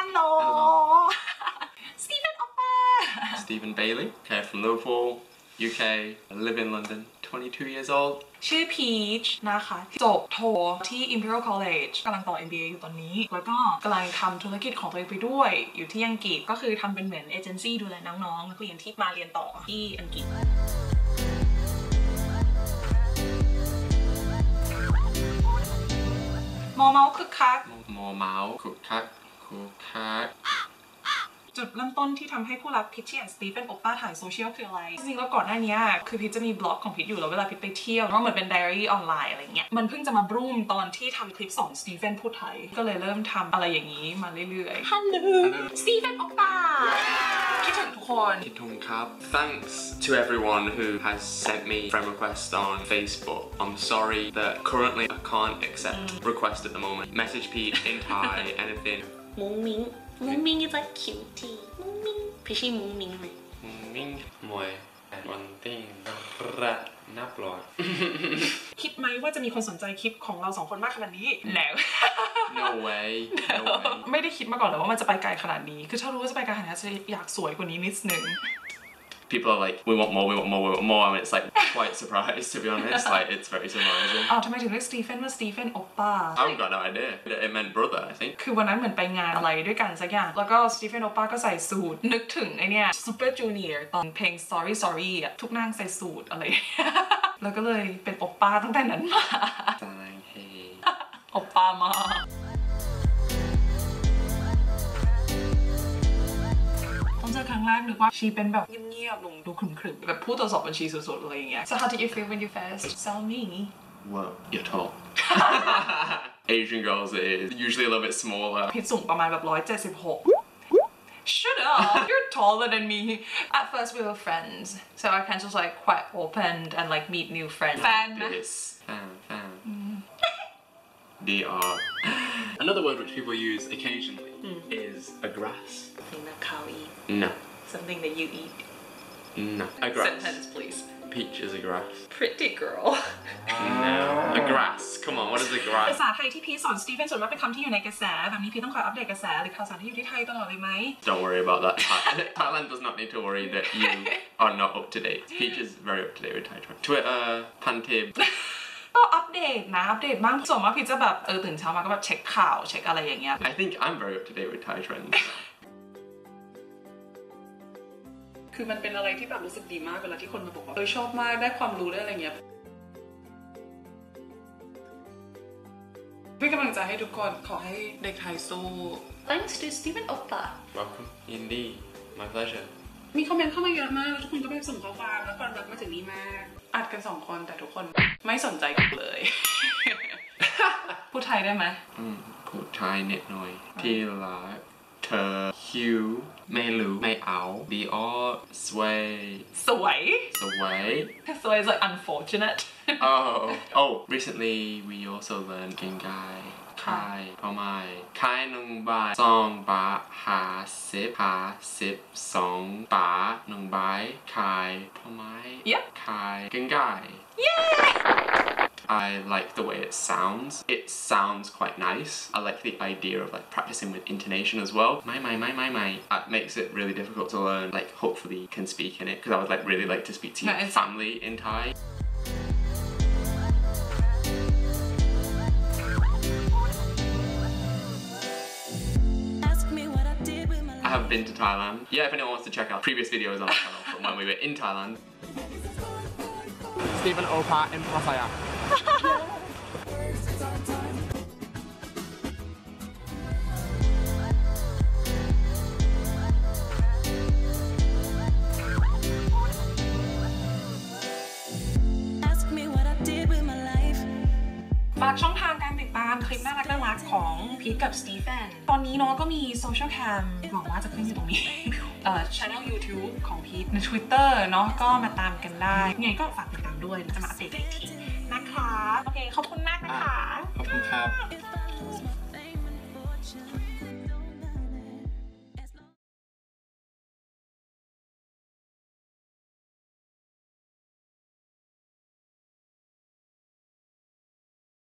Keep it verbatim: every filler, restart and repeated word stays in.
Hello Stephen Oppa Stephen Bailey okay from Liverpool U K I live in London twenty-two years old ชื่อ Peach นะคะจบโทที่ Imperial College กำลังต่อ เอ็ม บี เอ อยู่ตอนนี้แล้วก็กำลังทำธุรกิจของตัวเองไปด้วยอยู่ที่อังกฤษก็คือทำเป็นเหมือนเอเจนซี่ดูแลน้องๆนักเรียนที่มาเรียนต่อที่อังกฤษมอเมาคึกคักมอเมาคึกคักคึกคักจุดเริ่มต้นที่ทำให้ผู้รักพิชชี่และสตีเฟนโอปป้าถ่ายโซเชียลคืออะไรจริงๆแล้วก่อนหน้านี้คือพิชจะมีบล็อกของพิชอยู่แล้วเวลาพิชไปเที่ยวก็เหมือนเป็นไดอารี่ออนไลน์อะไรเงี้ยมันเพิ่งจะมาบรูมตอนที่ทำคลิปสอนสตีเฟนพูดไทยก็เลยเริ่มทำอะไรอย่างนี้มาเรื่อยๆฮัลโหลสตีเฟนโอปป้าคิดถึงทุกคนคิดถึงครับ Thanks to everyone who has sent me friend requests on Facebook I'm sorry that currently I can't accept requests at the moment message Pete in Thai anything มุ้งมิ้งมุ้งมิ้ง is like cutie มุ้งมิ้งพี่ชี่มุ้งมิ้งไหมมุ้งมิ้งมวยวันติ้งระนับร้อยคิดไหมว่าจะมีคนสนใจคลิปของเราสองคนมากขนาดนี้แล้ว no way no way ไม่ได้คิดมาก่อนเลยว่ามันจะไปไกลขนาดนี้คือถ้ารู้ว่าจะไปไกลขนาดนี้จะอยากสวยกว่านี้นิดนึง People are like, we want more, we want more, we want more. I mean, it's like quite surprised to be honest. Like, it's very surprising. อ้าวทำไมถึงเรียกสตีเฟนว่าสตีเฟนโอปป้า I haven't got no idea. It meant brother, I think. คือวันนั้นเหมือนไปงานอะไรด้วยกันสักอย่างแล้วก็สตีเฟนโอปป้าก็ใส่สูทนึกถึงไอเนี้ยซูเปอร์จูเนียร์ตอนเพลง sorry sorry อ่ะทุกนางใส่สูทอะไร แล้วก็เลยเป็นโอปป้าตั้งแต่นั้นมาโอปป้ามาเจอครั้งแรกนึกว่าชีเป็นแบบเงียบๆลงดูขรึมๆแบบผู้ตรวจสอบบัญชีสุดๆอะไรอย่างเงี้ย So how did you feel when you first saw me? Well, you're tall. Asian girls is usually a little bit smaller. พิษสูงประมาณแบบหนึ่งร้อยเจ็ดสิบหก Shut up! You're taller than me. At first we were friends, so I can just like quite open and like meet new friends. Fan. This fan fan. D R. Another word which people use occasionally mm. is a grass. No. Something that you eat. No. A grass. Sentence, please. Peach is a grass. Pretty girl. No. A grass. Come on, what is a grass? ภาษาไทยที่พีสอนสตีเฟนส่วนมากเป็นคำที่อยู่ในกระแสแบบนี้พีต้องคอยอัปเดตกระแสหรือข่าวสารที่อยู่ที่ไทยตลอดเลยไหม Don't worry about that. Thailand does not need to worry that you are not up to date. Peach is very up to date with Thai trend. Twitter, Pantib. ก็อัปเดตนะอัปเดตบ้างส่วนมากพีจะแบบเออตื่นเช้ามาก็แบบเช็คข่าวเช็คอะไรอย่างเงี้ย I think I'm very up to date with Thai trends. คือมันเป็นอะไรที่แบบรู้สึกดีมากเวลาที่คนมาบอกว่าเออชอบมากได้ความรู้ได้อะไรเงี้ยพี่กำลังใจให้ทุกคนขอให้เด็กไทยสู้ Thanks to Stephen Oppa Welcome Indeed my pleasure มีคอมเมนต์เข้ามาเยอะมากทุกคนก็ไปส่งข้อความแล้วความรักมาถึงนี้มากอัดกันสองคนแต่ทุกคนไม่สนใจกันเลยพูดไทยได้ไหมอืมพูดไทยนิดหน่อยที่รักเธอคิวไม่รู้ไม่เอาดีออสวยสวยสวยสวย is like unfortunate oh oh recently we also learned เก่งกายคายเอาไม้คายหนึ่งบาทสองบาทห้าสิบห้าสิบสองบาทหนึ่งใบคายเอาไม้คายเก่งกาย I like the way it sounds. It sounds quite nice. I like the idea of like practicing with intonation as well. My, my, my, my, my. That makes it really difficult to learn. Like hopefully you can speak in it because I would like really like to speak to your no, family in Thai. I have been to Thailand. Yeah, if anyone wants to check out previous videos on our channel from when we were in Thailand. Stephen Oppa in Pattaya. ฝากช่องทางการติดตามคลิปน่ารักน่ารักของพีทกับสตีเฟนตอนนี้เนาะก็มีโซเชียลแคมหวังว่าจะขึ้นอยู่ตรงนี้เอ่อช่อง YouTube ของพีทใน Twitter เนาะก็มาตามกันได้ไงก็ฝากติดตามด้วยจะมาอัปเดตอีกทีนะคะโอเคขอบคุณมากนะคะขอบคุณครับ